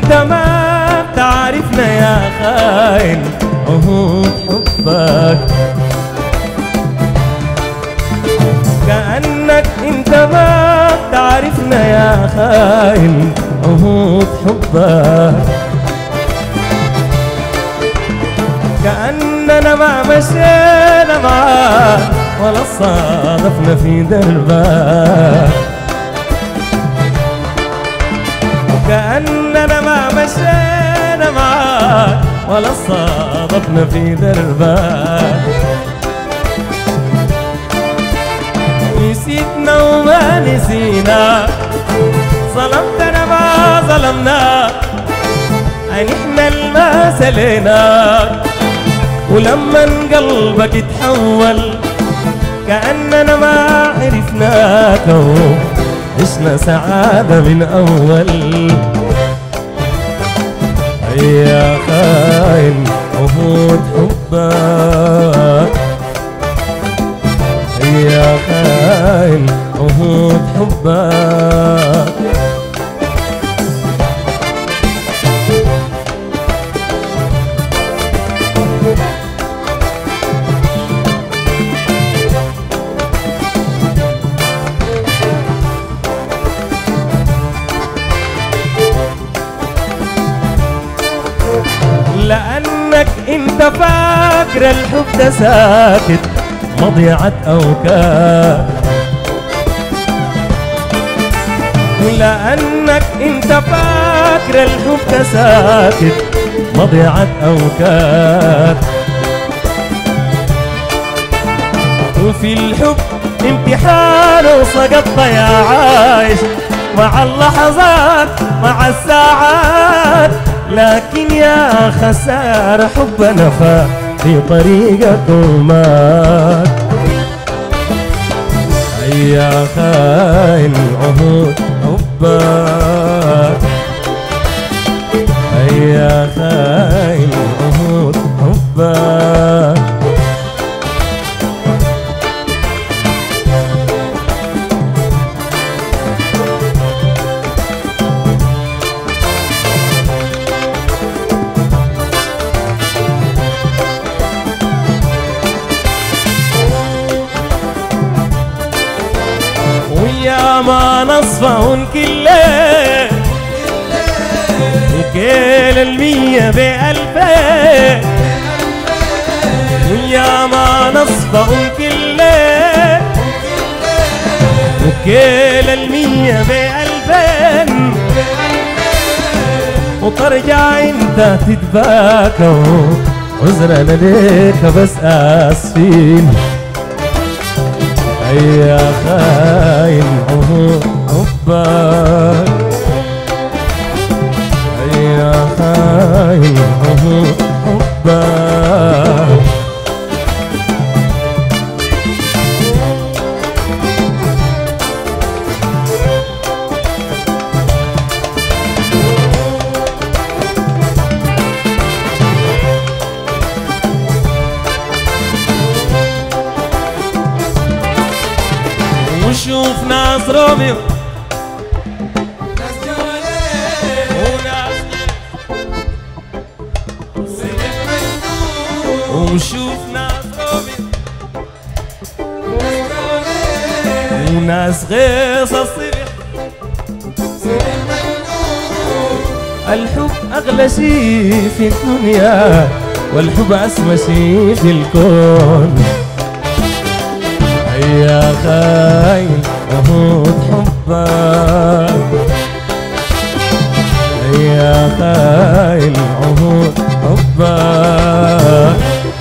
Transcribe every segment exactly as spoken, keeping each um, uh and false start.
انت ما بتعرفنا يا خاين عهود حبك. كأنك انت ما بتعرفنا يا خاين عهود حبك. كأننا ما مشينا معاك ولا صادفنا في دربك. كأننا ما مشينا معاك ولا صادفنا في دربك. نسيتنا وما نسينا، ظلمتنا ما ظلمناك، أن احنا الما سليناك. ولما قلبك اتحول كأننا ما عرفناك، عشنا سعادة من أول. يا خاين عهود حبك، يا خاين عهود حبك. لأنك انت فاكر الحب ده ساكت مضيعة أوكاد. لأنك انت فاكر الحب ده ساكت مضيعة أوكاد. وفي الحب امتحان وسقطت يا عايش، مع اللحظات مع الساعات. لكن يا خسارة حبنا فات في طريقك ومات. يا خاين عهود حبك، يا خاين عهود حبك. ويا ما نصفهن كله وكيل المية بألفين. ويا ما نصفهن كله وكيل المية بألفين. وترجع انت تتباكى عذرنا ليك بس آسفين. يا خاين عهود حبك، يا خاين عهود حبك. وشوف ناس روميو ناس جوالين وناس وشوف ناس روميو ناس جوالين وناس غيص الصريح. الحب أغلى شيء في الدنيا والحب أسمى شيء في الكون. يا خاين عهود حبك، يا خاين عهود حبك.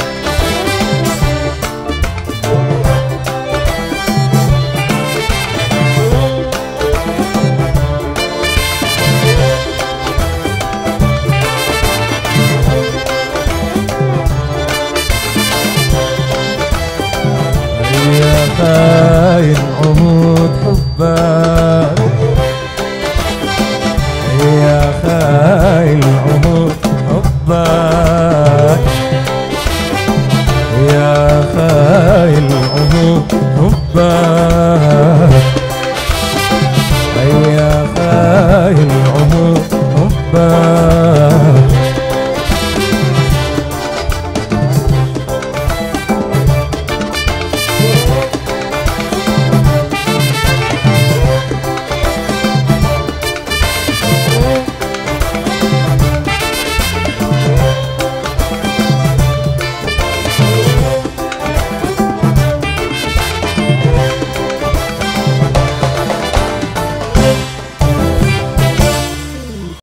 يا خاين عهود حبك، يا خاين عهود حبك.